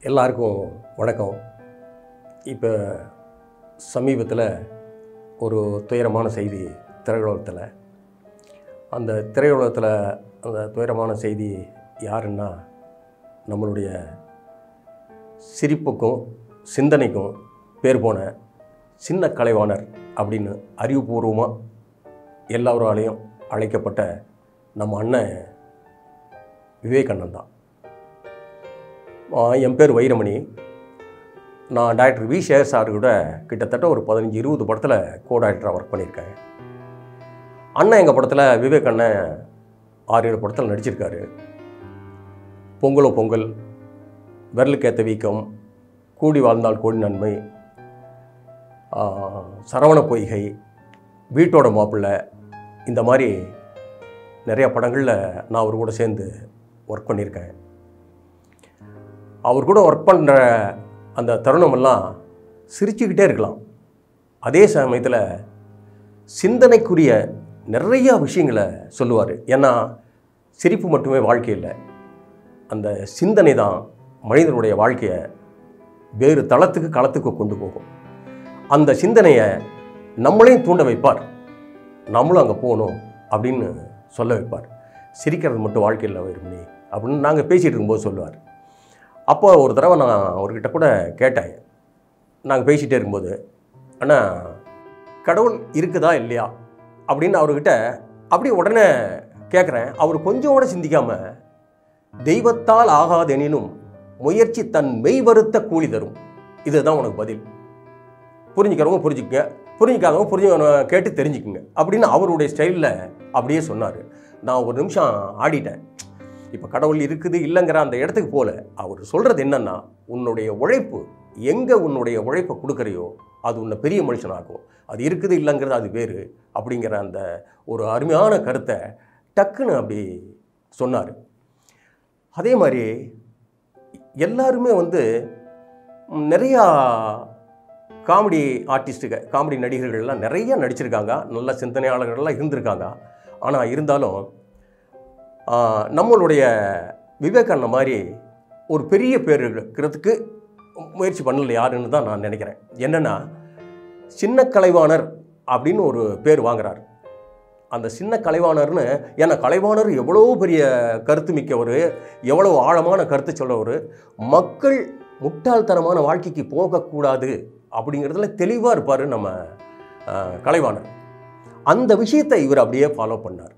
எல்லாருக்கும் வணக்கம். இப்போ சமீபத்தில் ஒரு துயரமான செய்தி திரையுலகத்தில். அந்த திரையுலகத்தில் அந்த துயரமான செய்தி யாருன்னா, நம்மளுடைய சிரிப்புக்கும் சிந்தனைக்கும் பேர் போன சின்ன கலைவாணர் அப்படின்னு அறிவுபூர்வமாக எல்லாராலையும் அழைக்கப்பட்ட நம்ம அண்ணன் விவேகானந்த் தான். என் பேர் வைரமணி. நான் டாக்டர் வி சேகர் சார் கூட கிட்டத்தட்ட ஒரு 15-20 படத்தில் கோ டைரக்டராக ஒர்க் பண்ணியிருக்கேன். அண்ணன் எங்கள் படத்தில் விவேக் அண்ணன் 6-7 படத்தில் நடிச்சிருக்காரு. பொங்கலோ பொங்கல், விரலுக்கேற்ற வீக்கம், கூடி வாழ்ந்தால் கோடி நன்மை, சரவண பொய்கை, வீட்டோட மாப்பிள்ளை, இந்த மாதிரி நிறையா படங்களில் நான் அவர் கூட சேர்ந்து ஒர்க் பண்ணியிருக்கேன். அவர் கூட ஒர்க் பண்ணுற அந்த தருணமெல்லாம் சிரிச்சுக்கிட்டே இருக்கலாம். அதே சமயத்தில் சிந்தனைக்குரிய நிறையா விஷயங்களை சொல்லுவார். ஏன்னா சிரிப்பு மட்டுமே வாழ்க்கை இல்லை, அந்த சிந்தனை தான் மனிதனுடைய வாழ்க்கையை வேறு தளத்துக்கு களத்துக்கு கொண்டு போகும். அந்த சிந்தனையை நம்மளையும் தூண்ட வைப்பார், நம்மளும் அங்கே போகணும் அப்படின்னு சொல்ல வைப்பார். சிரிக்கிறது மட்டும் வாழ்க்கை இல்லை வைரமணி அப்படின்னு நாங்கள் பேசிகிட்டு இருக்கும்போது சொல்லுவார். அப்போ ஒரு தடவை நான் அவர்கிட்ட கூட கேட்டேன், நாங்கள் பேசிகிட்டே இருக்கும்போது, அண்ணா கடவுள் இருக்குதா இல்லையா அப்படின்னு அவர்கிட்ட அப்படி உடனே கேட்குறேன். அவர் கொஞ்சம் கூட சிந்திக்காமல், தெய்வத்தால் ஆகாதெனினும் முயற்சி தன் மெய் வருத்த கூலி தரும், இதுதான் உனக்கு பதில். புரிஞ்சுக்கிறவங்க புரிஞ்சுக்கங்க, புரிஞ்சிக்காதவங்க கேட்டு தெரிஞ்சுக்குங்க அப்படின்னு அவருடைய ஸ்டைலில் அப்படியே சொன்னார். நான் ஒரு நிமிஷம் ஆடிட்டேன். இப்போ கடவுள் இருக்குது இல்லைங்கிற அந்த இடத்துக்கு போல அவர் சொல்கிறது என்னென்னா, உன்னுடைய உழைப்பு எங்கே உன்னுடைய உழைப்பை கொடுக்குறையோ அது உன்னை பெரிய மனுஷனாகும். அது இருக்குது இல்லைங்கிறது அது வேறு அப்படிங்கிற அந்த ஒரு அருமையான கருத்தை டக்குன்னு அப்படி சொன்னார். அதே மாதிரி எல்லாருமே நிறையா காமெடி ஆர்டிஸ்ட்டுங்க, காமெடி நடிகர்கள்லாம் நிறையா நடிச்சிருக்காங்க, நல்ல சிந்தனையாளர்கள்லாம் இருந்திருக்காங்க. ஆனால் இருந்தாலும் நம்மளுடைய விவேகானந்த மாதிரி ஒரு பெரிய பேர் இருக்கிறதுக்கு முயற்சி பண்ணல யாருன்னு தான் நான் நினைக்கிறேன். என்னென்னா, சின்ன கலைவாணர் அப்படின்னு ஒரு பேர் வாங்குறார். அந்த சின்ன கலைவாணர்னு, ஏன்னா கலைவாணர் எவ்வளோ பெரிய கருத்து மிக்கவர், எவ்வளோ ஆழமான கருத்து சொல்லவர், மக்கள் முட்டாள்தனமான வாழ்க்கைக்கு போகக்கூடாது அப்படிங்கிறதுல தெளிவாக இருப்பார் நம்ம கலைவாணர். அந்த விஷயத்தை இவர் அப்படியே ஃபாலோ பண்ணார்.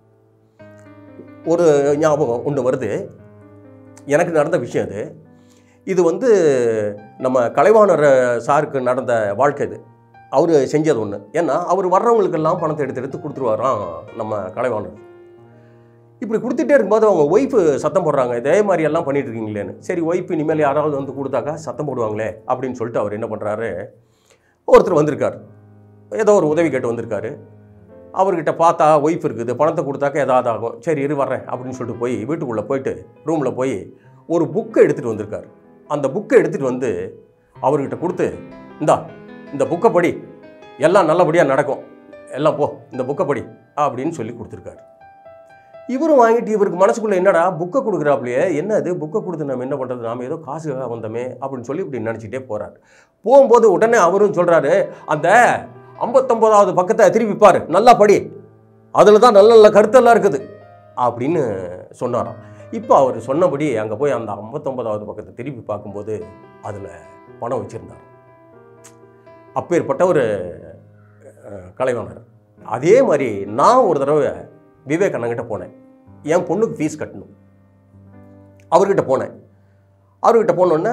ஒரு ஞாபகம் ஒன்று வருது, எனக்கு நடந்த விஷயம் இது நம்ம கலைவாணர் சாருக்கு நடந்த வாழ்க்கை. இது அவர் செஞ்சது ஒன்று. ஏன்னா அவர் வர்றவங்களுக்கெல்லாம் பணத்தை எடுத்து கொடுத்துருவாராம் நம்ம கலைவாணர். இப்படி கொடுத்துட்டே இருக்கும்போது அவங்க ஒய்ஃபு சத்தம் போடுறாங்க, இதே மாதிரி எல்லாம் பண்ணிட்டு இருக்கீங்களேன்னு. சரி, ஒய்ஃபு இனிமேல் யாராவது கொடுத்தாக்கா சத்தம் போடுவாங்களே அப்படின்னு சொல்லிட்டு அவர் என்ன பண்ணுறாரு, ஒருத்தர் வந்திருக்கார், ஏதோ ஒரு உதவி கேட்டு வந்திருக்காரு. அவர்கிட்ட பார்த்தா ஒய்ஃப் இருக்குது, பணத்தை கொடுத்தாக்கா ஏதாவது ஆகும், சரி இரு வர்றேன் அப்படின்னு சொல்லிட்டு போய் வீட்டுக்குள்ளே போயிட்டு ரூமில் போய் ஒரு புக்கை எடுத்துகிட்டு வந்திருக்கார். அந்த புக்கை எடுத்துகிட்டு அவர்கிட்ட கொடுத்து, இந்த புக்கை படி, எல்லாம் நல்லபடியாக நடக்கும், எல்லாம் போ இந்த புக்கை படி அப்படின்னு சொல்லி கொடுத்துருக்காரு. இவரும் வாங்கிட்டு இவருக்கு மனசுக்குள்ளே என்னடா புக்கை கொடுக்குறாப்லையே, என்ன அது புக்கை கொடுத்து நம்ம என்ன பண்ணுறது, நாம் ஏதோ காசுக்காக வந்தோமே அப்படின்னு சொல்லி இப்படி நினச்சிட்டே போகிறார். போகும்போது உடனே அவரும் சொல்கிறாரு, அந்த 59வது பக்கத்தை திருப்பி பாரு, நல்லா படி, அதில் தான் நல்ல நல்ல கருத்தெல்லாம் இருக்குது அப்படின்னு சொன்னாராம். இப்போ அவர் சொன்னபடி அங்கே போய் அந்த 59வது பக்கத்தை திருப்பி பார்க்கும்போது அதில் பணம் வச்சுருந்தார். அப்பேற்பட்ட ஒரு கலைவாணர். அதே மாதிரி நான் ஒரு தடவை விவேகானங்கிட்ட போனேன், என் பொண்ணுக்கு ஃபீஸ் கட்டணும். அவர்கிட்ட போனேன். அவர்கிட்ட போனோடனே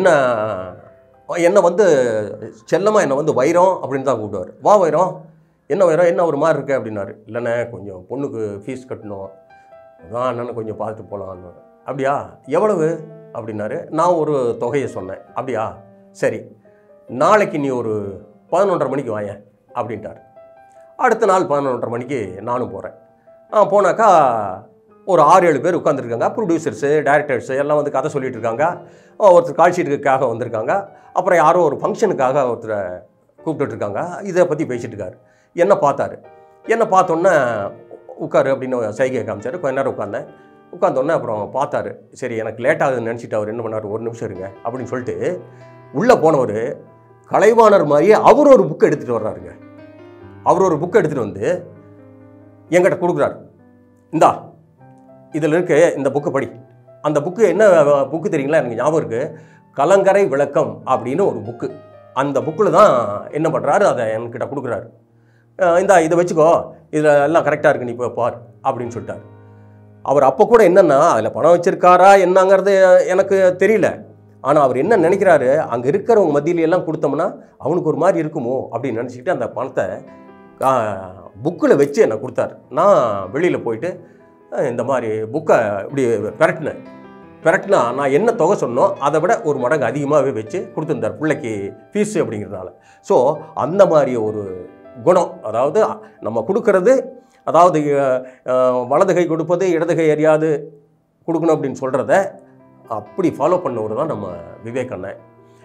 என்னை செல்லமாக என்னை வைரம் அப்படின்னு தான் கூப்பிடுவார். வா வைரம், என்ன வைரம், என்ன ஒரு மாதிரி இருக்கு அப்படின்னாரு. இல்லைண்ணே, கொஞ்சம் பொண்ணுக்கு ஃபீஸ் கட்டணும், அதான் என்னென்னு கொஞ்சம் பார்த்துட்டு போகலான்னு. அப்படியா, எவ்வளவு அப்படின்னாரு. நான் ஒரு தொகையை சொன்னேன். அப்படியா, சரி, நாளைக்கு நீ ஒரு 11:30 மணிக்கு வாயேன் அப்படின்ட்டார். அடுத்த நாள் 11:30 மணிக்கு நானும் போகிறேன். போனாக்கா ஒரு 6-7 பேர் உட்காந்துருக்காங்க, ப்ரொடியூசர்ஸு, டைரக்டர்ஸு எல்லாம் கதை சொல்லிகிட்டு இருக்காங்க. ஒருத்தர் கால் ஷீட்டுக்காக வந்திருக்காங்க. அப்புறம் யாரோ ஒரு ஃபங்க்ஷனுக்காக ஒருத்தரை கூப்பிட்டுருக்காங்க. இதை பற்றி பேசிகிட்டு இருக்காரு. என்ன பார்த்தாரு. என்ன பார்த்தோன்னே உட்காரு அப்படின்னு சைகை காமிச்சார். கொஞ்ச நேரம் உட்காந்தேன். உட்காந்தோடனே அப்புறம் பார்த்தாரு. சரி எனக்கு லேட் ஆகுதுன்னு நினச்சிட்டு அவர் என்ன பண்ணார், ஒரு நிமிஷம் இருங்க அப்படின்னு சொல்லிட்டு உள்ளே போனவர் கலைவாணர் மாதிரியே அவர் ஒரு புக்கை எடுத்துகிட்டு வர்றாருங்க. அவர் ஒரு புக்கை எடுத்துகிட்டு வந்து என்கிட்ட கொடுக்குறாரு. இந்தா இதில் இருக்க இந்த புக்கை படி. அந்த புக்கு என்ன புக்கு தெரியுங்களா, எனக்கு ஞாபகம் இருக்குது, கலங்கரை விளக்கம் அப்படின்னு ஒரு புக்கு. அந்த புக்கில் தான் என்ன பண்ணுறாரு, அதை என்கிட்ட கொடுக்குறாரு. இந்தா இதை வச்சுக்கோ, இதில் எல்லாம் கரெக்டாக இருக்கு, நீ இப்போ பார் அப்படின்னு சொல்லிட்டார். அவர் அப்போ கூட என்னென்னா அதில் பணம் வச்சுருக்காரா என்னங்கிறது எனக்கு தெரியல. ஆனால் அவர் என்ன நினைக்கிறாரு, அங்கே இருக்கிறவங்க மத்தியிலெல்லாம் கொடுத்தோம்னா அவனுக்கு ஒரு மாதிரி இருக்குமோ அப்படின்னு நினச்சிக்கிட்டு அந்த பணத்தை புக்கில் வச்சு என்னை கொடுத்தாரு. நான் வெளியில் போயிட்டு இந்த மாதிரி புக்கை இப்படி பெரட்டினா நான் என்ன தொகை சொன்னோம் அதை விட ஒரு மடங்கு அதிகமாகவே வச்சு கொடுத்துருந்தார் பிள்ளைக்கு ஃபீஸு அப்படிங்கிறதுனால. ஸோ அந்த மாதிரி ஒரு குணம், அதாவது நம்ம கொடுக்கறது, அதாவது வலது கை கொடுப்பது இடது கை அறியாது கொடுக்கணும் அப்படின்னு சொல்கிறத அப்படி ஃபாலோ பண்ணவர் தான் நம்ம விவேக் அண்ணன்.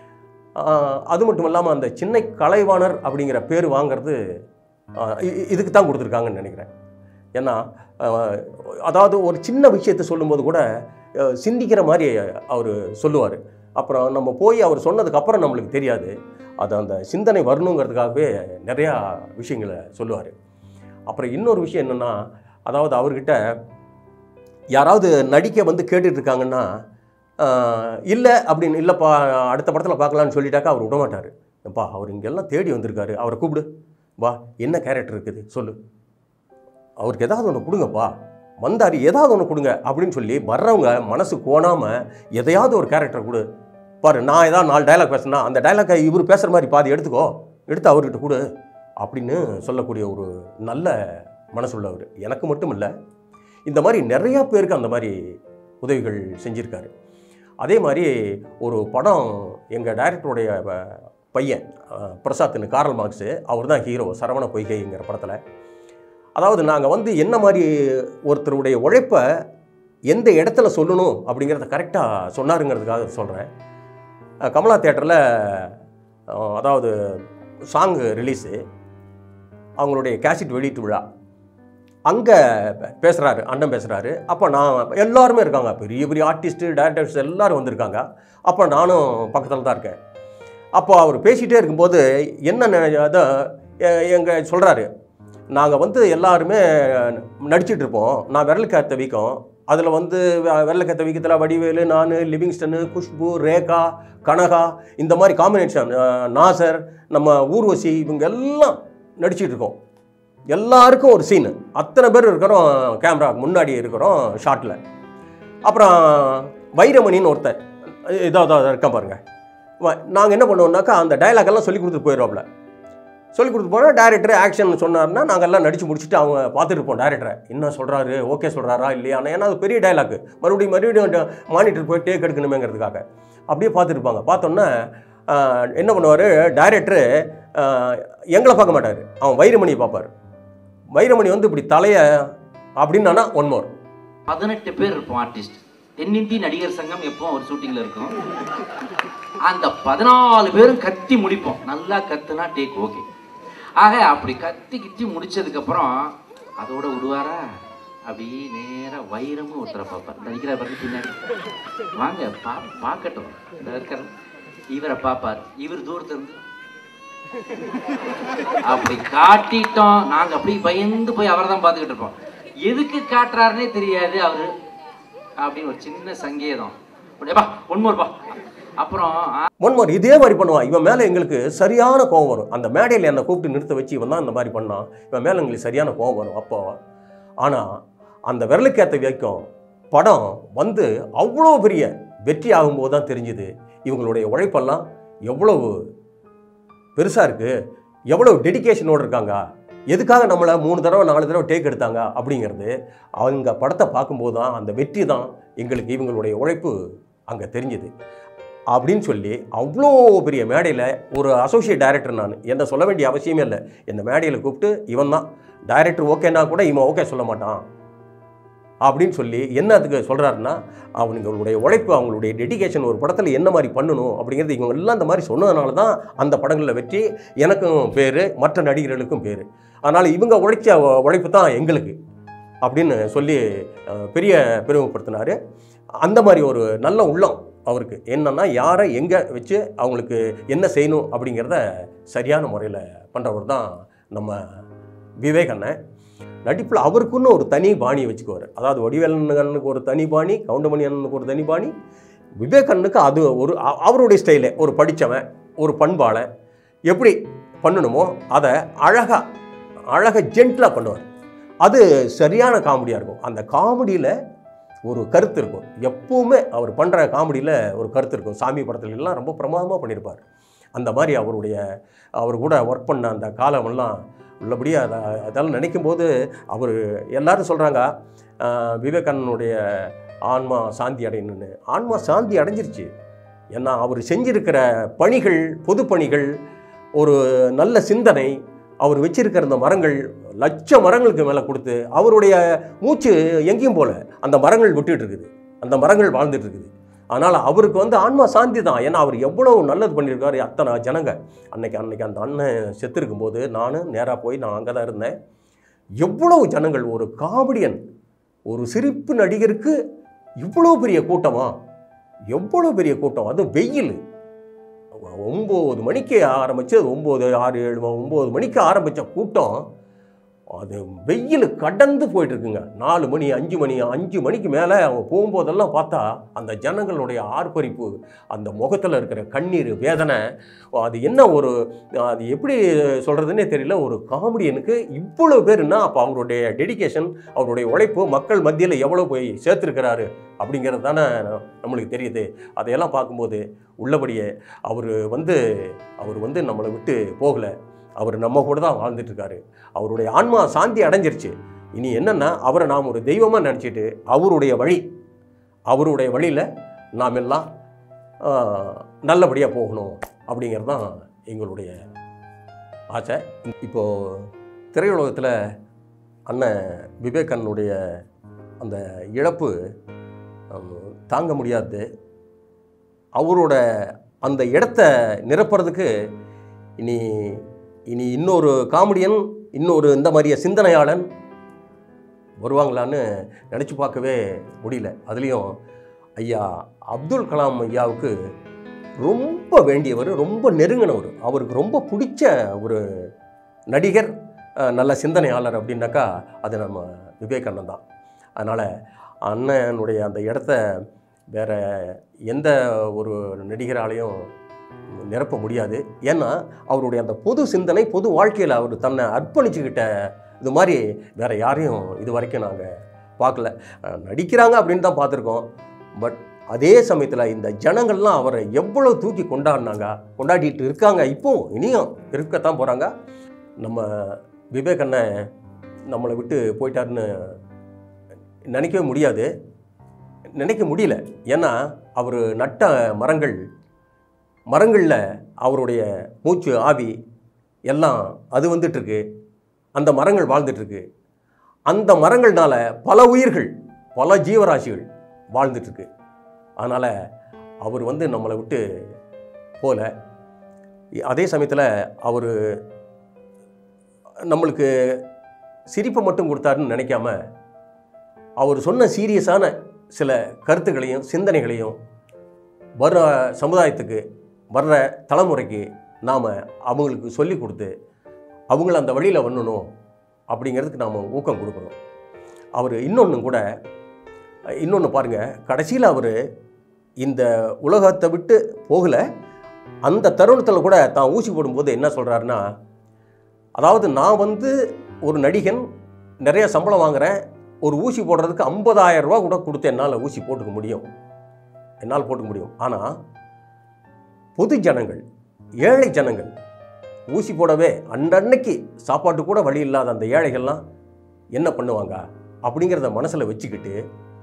அது மட்டும் இல்லாமல் அந்த சின்ன கலைவாணர் அப்படிங்கிற பேர் வாங்கிறது இதுக்கு தான் கொடுத்துருக்காங்கன்னு நினைக்கிறேன். ஏன்னா அதாவது ஒரு சின்ன விஷயத்தை சொல்லும்போது கூட சிந்திக்கிற மாதிரி அவர் சொல்லுவார். அப்புறம் நம்ம போய் அவர் சொன்னதுக்கப்புறம் நம்மளுக்கு தெரியாது, அது அந்த சிந்தனை வரணுங்கிறதுக்காகவே நிறையா விஷயங்களை சொல்லுவார். அப்புறம் இன்னொரு விஷயம் என்னென்னா, அதாவது அவர்கிட்ட யாராவது நடிக்க வந்து கேட்டுட்ருக்காங்கன்னா இல்லை அப்படின்னு, இல்லைப்பா அடுத்த படத்தில் பார்க்கலான்னு சொல்லிட்டாக்கா அவர் விடமாட்டார். அப்பா அவர் இங்கெல்லாம் தேடி வந்திருக்காரு, அவரை கூப்பிடு, வா என்ன கேரக்டர் இருக்குது சொல்லு, அவருக்கு ஏதாவது ஒன்று கொடுங்கப்பா, வந்தார் ஏதாவது ஒன்று கொடுங்க அப்படின்னு சொல்லி வர்றவங்க மனசு கோணாமல் எதையாவது ஒரு கேரக்டர் கொடு. பாரு நான் ஏதாவது 4 டைலாக் பேசுனா அந்த டைலாக்கை இவர் பேசுகிற மாதிரி பாதி எடுத்து அவர்கிட்ட கொடு அப்படின்னு சொல்லக்கூடிய ஒரு நல்ல மனசுள்ளவர். எனக்கு மட்டும் இல்லை, இந்த மாதிரி நிறையா பேருக்கு அந்த மாதிரி உதவிகள் செஞ்சுருக்காரு. அதே மாதிரி ஒரு படம் எங்கள் டைரக்டருடைய பையன் பிரசாத்னு, கார்ல் மார்க்ஸு, அவர் தான் ஹீரோ சரவண பொய்கைங்கிற படத்தில். அதாவது நாங்கள் வந்து என்ன மாதிரி ஒருத்தருடைய உழைப்பை எந்த இடத்துல சொல்லணும் அப்படிங்கிறத கரெக்டாக சொன்னாருங்கிறதுக்காக சொல்கிறேன். கமலா தியேட்டரில் அதாவது சாங்கு ரிலீஸு, அவங்களுடைய கேசட் வெளியீட்டு விழா, அங்கே பேசுகிறாரு, அண்ணன் பேசுகிறாரு. அப்போ நான் எல்லாருமே இருக்காங்க, பெரிய பெரிய ஆர்டிஸ்ட்டு டைரக்டர்ஸ் எல்லோரும் வந்திருக்காங்க. அப்போ நானும் பக்கத்தில் தான் இருக்கேன். அப்போ அவர் பேசிகிட்டே இருக்கும்போது என்ன அதை எங்கள் சொல்கிறாரு, நாங்கள் வந்து எல்லாருமே நடிச்சிட்டு இருப்போம், நான் விரலுக்கேற்ற வீக்கம், அதில் வந்து விரலுக்கேற்ற வீக்கத்தில் வடிவேலு, நான், லிவிங்ஸ்டனு, குஷ்பு, ரேகா, கனகா, இந்த மாதிரி காம்பினேஷன், நாசர், நம்ம ஊர்வசி, இவங்க எல்லாம் நடிச்சிட்டு இருக்கோம். எல்லாருக்கும் ஒரு சீனு, அத்தனை பேர் இருக்கிறோம், கேமரா முன்னாடி இருக்கிறோம் ஷாட்டில். அப்புறம் வைரமணின்னு ஒருத்தர் இதாக இருக்க பாருங்கள். நாங்கள் என்ன பண்ணுவோம்னாக்கா அந்த டைலாக்கெல்லாம் சொல்லி கொடுத்துட்டு போயிடுவோம்ல. சொல்லி கொடுத்து போனால் டைரக்டர் ஆக்ஷன் சொன்னார்னா நாங்கள் எல்லாம் நடித்து முடிச்சுட்டு அவங்க பார்த்துட்டு இருப்போம் டைரக்டரை என்ன சொல்கிறாரு, ஓகே சொல்கிறாரா இல்லையா. ஏன்னா அது பெரிய டைலாக்கு, மறுபடியும் மானிட்டர் போய் டேக் எடுக்கணுமேங்கிறதுக்காக அப்படியே பார்த்துருப்பாங்க. பார்த்தோன்னா என்ன பண்ணுவார் டைரக்டரு, எங்களை பார்க்க மாட்டார், அவன் வைரமணியை பார்ப்பார். வைரமணி வந்து இப்படி தலையை அப்படின்னா ஒன் மோர் 18 பேர் இருப்போம் ஆர்டிஸ்ட். தென்னிந்திய நடிகர் சங்கம் எப்போ ஒரு ஷூட்டிங்கில் இருக்கும், அந்த 14 பேரும் கத்தி முடிப்போம். நல்லா கத்துனா டேக் ஓகே. ஆக அப்படி கத்தி முடிச்சதுக்கப்புறம் அதோட விடுவாரா, அப்படி நேராக வைரமும் ஒருத்தரை பார்ப்பார். நடிக்கிற பிறகு பின்னாடி வாங்க பார்க்கட்டும், இந்த இருக்கிற இவரை பார்ப்பார். இவர் தூரத்திலிருந்து அப்படி காட்டிட்டோம், நாங்கள் அப்படி பயந்து போய் அவரை தான் பார்த்துக்கிட்டு இருப்போம். எதுக்கு காட்டுறாருன்னே தெரியாது அவரு, அப்படின்னு ஒரு சின்ன சங்கேதம், ஒன்மோர்ப்பா. அப்புறம் ஒன்மோர் இதே மாதிரி பண்ணுவான். இவன் மேலே எங்களுக்கு சரியான கோவம் வரும். அந்த மேடையில் என்னை கூப்பிட்டு நிறுத்த வச்சு இவன் தான் இந்த மாதிரி பண்ணான், இவன் மேலே எங்களுக்கு சரியான கோவம் வரும் அப்போ. ஆனால் அந்த விரலுக்கேற்ற வைக்கும் படம் வந்து அவ்வளோ பெரிய வெற்றி ஆகும்போது தான் தெரிஞ்சுது இவங்களுடைய உழைப்பெல்லாம் எவ்வளவு பெருசாக இருக்குது, எவ்வளோ டெடிக்கேஷனோடு இருக்காங்க, எதுக்காக நம்மளை 3 தடவை 4 தடவை டேக் எடுத்தாங்க அப்படிங்கிறது. அவங்க படத்தை பார்க்கும்போது தான் அந்த வெற்றி தான் எங்களுக்கு இவங்களுடைய உழைப்பு அங்கே தெரிஞ்சுது அப்படின்னு சொல்லி அவ்வளோ பெரிய மேடையில் ஒரு அசோசியேட் டைரக்டர் நான் என்ன சொல்ல வேண்டிய அவசியமே இல்லை. என்னை மேடையில் கூப்பிட்டு இவன் தான் டைரக்டர் ஓகேன்னா கூட இவன் ஓகே சொல்ல மாட்டான் அப்படின்னு சொல்லி என்னத்துக்கு சொல்கிறாருன்னா, அவங்களுடைய உழைப்பு, அவங்களுடைய டெடிக்கேஷன் ஒரு படத்தில் என்ன மாதிரி பண்ணணும் அப்படிங்கிறது இவங்க எல்லாம் இந்த மாதிரி சொன்னதுனால தான் அந்த படங்களில் வெற்றி, எனக்கும் பேர், மற்ற நடிகர்களுக்கும் பேர். அதனால் இவங்க உழைச்ச உழைப்பு தான் எங்களுக்கு அப்படின்னு சொல்லி பெரிய பெருமைப்படுத்தினார். அந்த மாதிரி ஒரு நல்ல உள்ளம் அவருக்கு. என்னன்னா யாரை எங்கே வச்சு அவங்களுக்கு என்ன செய்யணும் அப்படிங்கிறத சரியான முறையில் பண்ணுறவர் தான் நம்ம விவேக் அண்ணன். நடிப்பில் அவருக்குன்னு ஒரு தனி பாணியை வச்சுக்குவார். அதாவது வடிவேலனுக்கு ஒரு தனி பாணி, கவுண்டமணி அண்ணனுக்கு ஒரு தனி பாணி, விவேக் அண்ணனுக்கு அது ஒரு அவருடைய ஸ்டைலே. ஒரு படித்தவன், ஒரு பண்பாளன் எப்படி பண்ணணுமோ அதை அழகாக ஜென்டிலாக பண்ணுவார். அது சரியான காமெடியாக இருக்கும். அந்த காமெடியில் ஒரு கருத்து இருக்கும். எப்போவுமே அவர் பண்ணுற காமெடியில் ஒரு கருத்து இருக்கும். சாமி படத்துலலாம் ரொம்ப பிரமாதமாக பண்ணியிருப்பார். அந்த மாதிரி அவர் கூட ஒர்க் பண்ண அந்த காலமெல்லாம் உள்ளபடியாக அதெல்லாம் நினைக்கும் போது அவர் எல்லாரும் சொல்கிறாங்க விவேகானந்தனுடைய ஆன்மா சாந்தி அடையணுன்னு. ஆன்மா சாந்தி அடைஞ்சிருச்சு. ஏன்னா அவர் செஞ்சிருக்கிற பணிகள், பொது பணிகள், ஒரு நல்ல சிந்தனை, அவர் வச்சிருக்கிற அந்த மரங்கள், லட்சம் மரங்களுக்கு மேலே கொடுத்து அவருடைய மூச்சு எங்கேயும் போல அந்த மரங்கள் விட்டுட்டு இருக்குது, அந்த மரங்கள் வாழ்ந்துட்டு இருக்குது. அதனால் அவருக்கு ஆன்மா சாந்தி தான். ஏன்னா அவர் எவ்வளோ நல்லது பண்ணியிருக்காரு. அத்தனை ஜனங்க அன்னைக்கு அந்த அண்ணன் செத்து இருக்கும்போது நான் நேராக போய் நான் அங்கே தான் இருந்தேன். எவ்வளவு ஜனங்கள், ஒரு காமெடியன், ஒரு சிரிப்பு நடிகருக்கு இவ்வளோ பெரிய கூட்டமா, எவ்வளோ பெரிய கூட்டம். அதுவும் வெயில் 9 மணிக்கு ஆரம்பித்து 9, 6, 7, 9 மணிக்கு ஆரம்பித்த கூட்டம் அது வெயில் கடந்து போயிட்டுருக்குங்க. 4 மணி 5 மணிக்கு மேலே அவங்க போகும்போதெல்லாம் பார்த்தா அந்த ஜனங்களுடைய ஆர்ப்பரிப்பு, அந்த முகத்தில் இருக்கிற கண்ணீர், வேதனை, அது என்ன அது எப்படி சொல்கிறதுன்னே தெரியல. ஒரு காமெடியனுக்கு இவ்வளோ பேருன்னா அப்போ அவருடைய டெடிகேஷன், அவருடைய உழைப்பு மக்கள் மத்தியில் எவ்வளோ போய் சேர்த்துருக்கிறாரு அப்படிங்கிறது தானே நம்மளுக்கு தெரியுது. அதையெல்லாம் பார்க்கும்போது உள்ளபடியே அவர் நம்மளை விட்டு போகலை. அவர் நம்ம கூட தான் வாழ்ந்துட்டுருக்காரு. அவருடைய ஆன்மா சாந்தி அடைஞ்சிருச்சு. இனி என்னென்னா அவரை நாம் ஒரு தெய்வமாக நினச்சிட்டு அவருடைய வழியில் நாம் எல்லாம் நல்லபடியாக போகணும் அப்படிங்கிறது தான் எங்களுடைய ஆசை. இப்போது திரையுலகத்தில் அண்ணன் விவேக் அண்ணனுடைய அந்த இழப்பு தாங்க முடியாது. அவரோட அந்த இடத்த நிரப்புறதுக்கு இனி இன்னொரு காமெடியன், இன்னொரு இந்த மாதிரியே சிந்தனையாளன் வருவாங்களான்னு நினச்சி பார்க்கவே முடியல. அதுலேயும் ஐயா அப்துல் கலாம் ஐயாவுக்கு ரொம்ப வேண்டியவர், ரொம்ப நெருங்கினவர், அவருக்கு ரொம்ப பிடிச்ச ஒரு நடிகர், நல்ல சிந்தனையாளர் அப்படின்னாக்கா அது நம்ம விவேக் அண்ணன் தான். அதனால் அண்ணனுடைய அந்த இடத்த வேறு எந்த ஒரு நடிகராலையும் நிரப்ப முடியாது. ஏன்னா அவருடைய அந்த பொது சிந்தனை, பொது வாழ்க்கையில் அவர் தன்னை அர்ப்பணிச்சுக்கிட்ட இது மாதிரி வேறு யாரையும் இது வரைக்கும் நாங்கள் பார்க்கல. நடிக்கிறாங்க அப்படின்னு தான் பார்த்துருக்கோம். பட் அதே சமயத்தில் இந்த ஜனங்கள்லாம் அவரை எவ்வளோ தூக்கி கொண்டாடிட்டு இருக்காங்க. இப்போவும் இனியும் இருக்கத்தான் போகிறாங்க. நம்ம விவேக் அண்ணன் நம்மளை விட்டு போயிட்டாருன்னு நினைக்க முடியல. ஏன்னா அவர் நட்ட மரங்களில் அவருடைய மூச்சு, ஆவி எல்லாம் அது வந்துட்டுருக்கு. அந்த மரங்கள் வாழ்ந்துட்டுருக்கு. அந்த மரங்கள்னால பல உயிர்கள், பல ஜீவராசிகள் வாழ்ந்துட்டுருக்கு. அதனால் அவர் நம்மளை விட்டு போல. அதே சமயத்தில் அவர் நம்மளுக்கு சிரிப்பை மட்டும் கொடுத்தாருன்னு நினைக்காம அவர் சொன்ன சீரியஸான சில கருத்துக்களையும் சிந்தனைகளையும் வர்ற சமுதாயத்துக்கு, வர்ற தலைமுறைக்கு நாம் அவங்களுக்கு சொல்லி கொடுத்து அவங்கள அந்த வழியில் வரணும் அப்படிங்கிறதுக்கு நாம் ஊக்கம் கொடுக்கணும். அவர் இன்னொன்று பாருங்கள், கடைசியில் அவர் இந்த உலகத்தை விட்டு போகலை. அந்த தருணத்தில் கூட தான் ஊசி போடும்போது என்ன சொல்கிறாருன்னா, அதாவது நான் ஒரு நடிகன், நிறைய சம்பளம் வாங்குகிறேன், ஒரு ஊசி போடுறதுக்கு 50,000 ரூபா கூட கொடுத்து என்னால் ஊசி போட்டுக்க முடியும். ஆனால் பொது ஜனங்கள், ஏழை ஜனங்கள் ஊசி போடவே அன்னன்னைக்கு சாப்பாட்டு கூட வழி இல்லாத அந்த ஏழைகள்லாம் என்ன பண்ணுவாங்க அப்படிங்கிறத மனசில் வச்சுக்கிட்டு,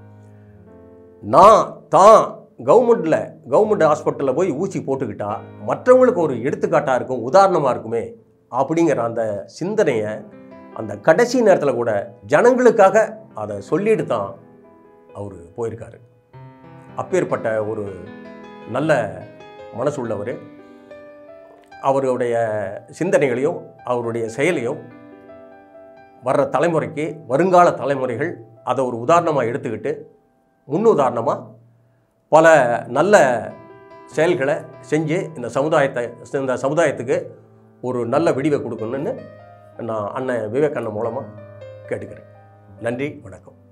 நான் தான் கவர்மெண்ட் ஹாஸ்பிட்டலில் போய் ஊசி போட்டுக்கிட்டா மற்றவங்களுக்கு ஒரு எடுத்துக்காட்டாக இருக்கும், உதாரணமாக இருக்குமே அப்படிங்கிற அந்த சிந்தனையை அந்த கடைசி நேரத்தில் கூட ஜனங்களுக்காக அதை சொல்லிட்டு தான் அவர் போயிருக்காரு. அப்பேற்பட்ட ஒரு நல்ல மனசு உள்ளவர். அவருடைய சிந்தனைகளையும் அவருடைய செயலையும் வர்ற தலைமுறைக்கு, வருங்கால தலைமுறைகள் அதை ஒரு உதாரணமாக எடுத்துக்கிட்டு முன்னுதாரணமாக பல நல்ல செயல்களை செஞ்சு இந்த சமுதாயத்துக்கு ஒரு நல்ல விடிவை கொடுக்கணும்னு நான் அண்ணன் விவேக் அண்ணன் மூலமாக கேட்டுக்கிறேன். நன்றி, வணக்கம்.